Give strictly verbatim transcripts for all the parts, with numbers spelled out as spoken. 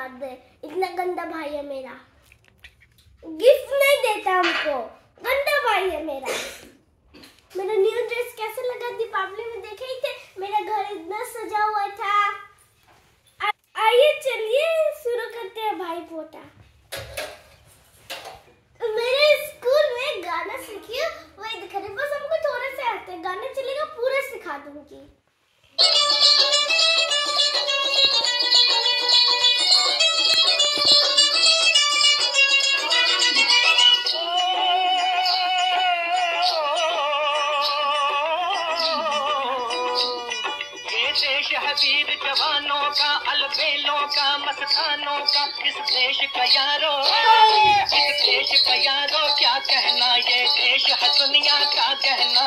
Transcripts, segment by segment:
मार दे। इतना गंदा भाई है मेरा, गिफ्ट नहीं देता हमको, गंदा भाई है मेरा। मेरा न्यू ड्रेस कैसे लगा दीपावली में देखे ही थे, मेरा घर इतना सजा हुआ था। आइए चलिए शुरू करते हैं भाई फोटा। मेरे स्कूल में गाना सीखिए वही दिखा रहे, बस हमको थोड़ा सा आता है, गाना चलेगा पूरा सिखा दूंगी। वीर जवानों का, अलबेलों का, मस्तानों का, इस देश का यारो, इस देश का यारो क्या कहना, ये देश है दुनिया का कहना।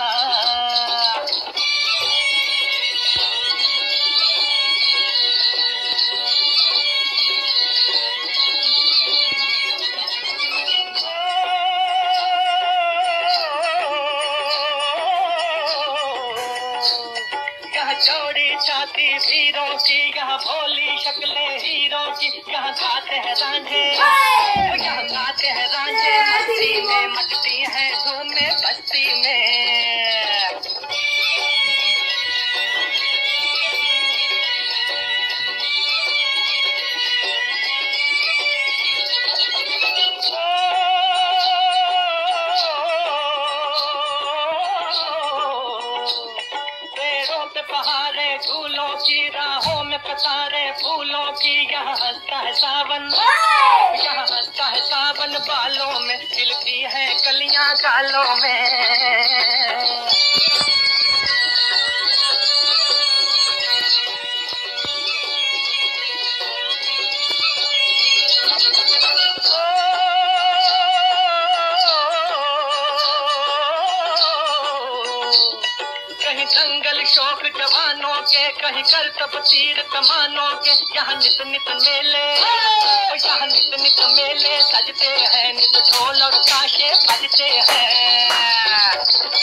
चौड़ी छाती वीरों की, यहाँ भोली शक्लें हीरों की, यहाँ गाते हैं रांझे, यहाँ गाते हैं रांझे, मस्ती में मचती है धूमें बस्ती में। पहाड़े झूलों की, राहों में कतारे फूलों की, यहाँ हंसता है सावन, यहाँ हंसता है सावन, बालों में खिलती है कलियां गालों में। कहीं जंगल शौक जवानों के, कहीं करतब तीर कमानों के, यहाँ नित नित मेले, यहाँ नित नित मेले सजते हैं, नित ढोल और ताशे बजते हैं।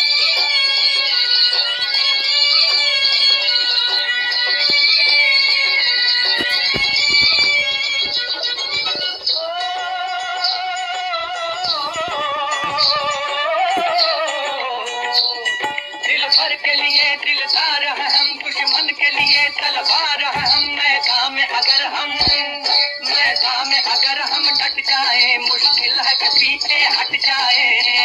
भर के लिए दिलदार है हम, दुश्मन के लिए तलवार है हम, मैदान में अगर हम मैदान में अगर हम डट जाए, मुश्किल है कि पीछे हट जाए।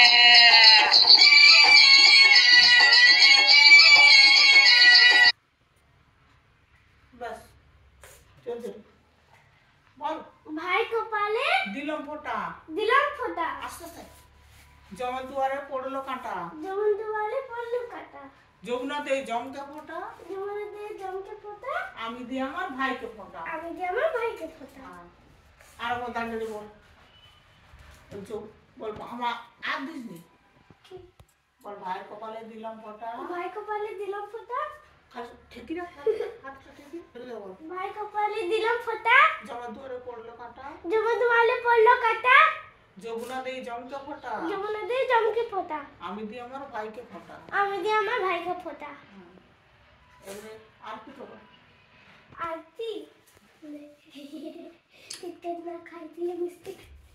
बस चल चल बोल। भाई को पाले दिलम फोटा, दिलम फोटा, आस्ते आस्ते। जमन दुआरे पड़लो कांटा, जमन दुआरे पड़लो कांटा, যমুনা দে জমকে ফোঁটা, যমুনা দে জমকে ফোঁটা, আমি দিই আমার ভাইকে ফোঁটা, আমি দিই আমার ভাইকে ফোঁটা। আর বল দাঁড়িয়ে বল, বলছো বল আমার আর দিস নি, বল ভাইয়ের কপালে দিলাম ফোঁটা, ভাই কপালে দিলাম ফোঁটা, ঠিকই না হাতটা ঠিকই বল, ভাই কপালে দিলাম ফোঁটা, জমা দুয়ারে পড়লো কাঁটা, জমা দুয়ারে পড়লো কাঁটা, যমুনা দে জমকে ফোঁটা, যমুনা দে জমকে ফোঁটা, আমি দিই আমার ভাইকে ফোঁটা, আমি দিই আমার ভাইকে ফোঁটা। এবারে আর কি করব? आरती कितना खाती है मिस्टी।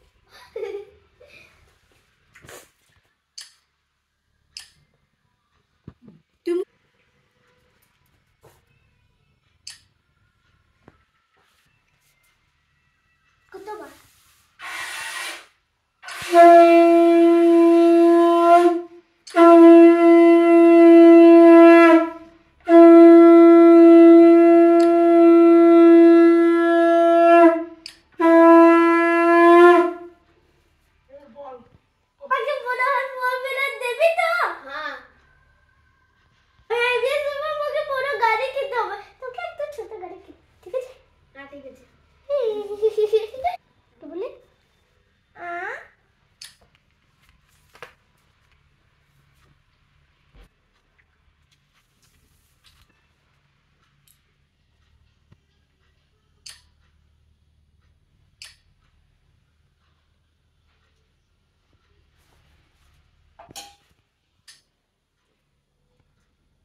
तुम कुत्ता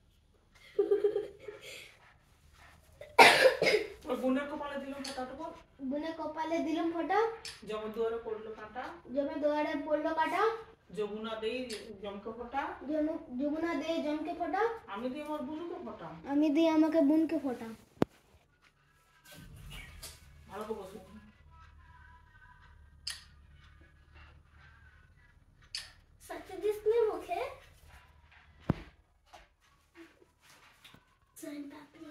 বোনের কপালে দিলাম ফোঁটাটা বল। বুনে কপালে দিলাম ফোঁটা, জমে দুয়ারে পড়লো কাঁটা, জমে দুয়ারে পড়লো কাঁটা, যমুনা দেই জমকে ফোঁটা, যমুনা দে জমকে ফোঁটা, আমি দিই আমার বুনুকে ফোঁটা। আমি দিই আমাকে বোনকে ফোঁটা। ভালো করে বসো। सच जिसने मुखे सन पापड़ी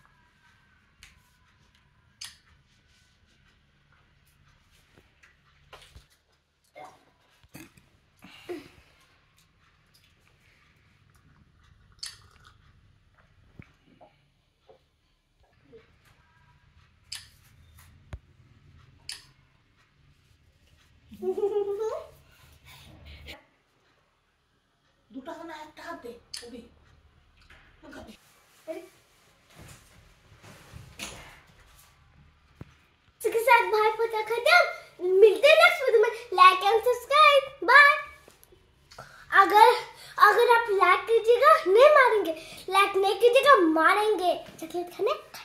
দুটা না একটা হাতে ওবি ওকে इसके साथ भाई पोता खत्म। मिलते हैं नेक्स्ट वीडियो में। Like and subscribe. बाय। अगर अगर आप लाइक कीजिएगा नहीं मारेंगे, लाइक नहीं कीजिएगा मारेंगे। चॉकलेट खाने